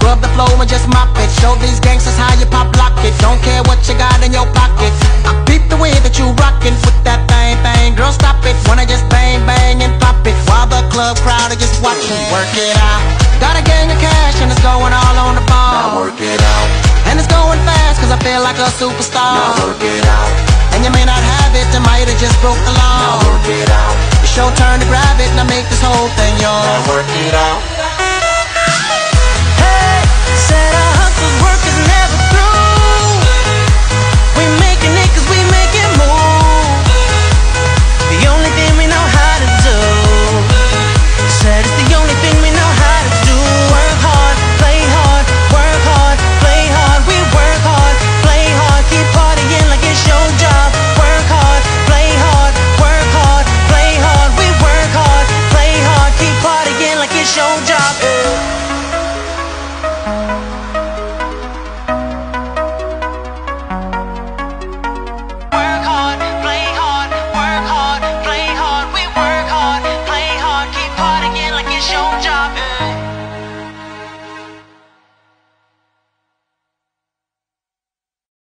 Scrub the floor and just mop it. Show these gangsters how you pop lock it. Don't care what you got in your pocket. I peep the way that you rockin' with that thing. Girl, stop it. Wanna just bang, bang and pop it while the club crowd are just watching. Work it out. Got a gang of cash and it's going all on the ball. Now work it out. And it's going fast cause I feel like a superstar. Now work it out. And you may not have it, you might have just broke the law. Now work it out. It's your turn to grab it, now make this whole thing yours. Now work it out.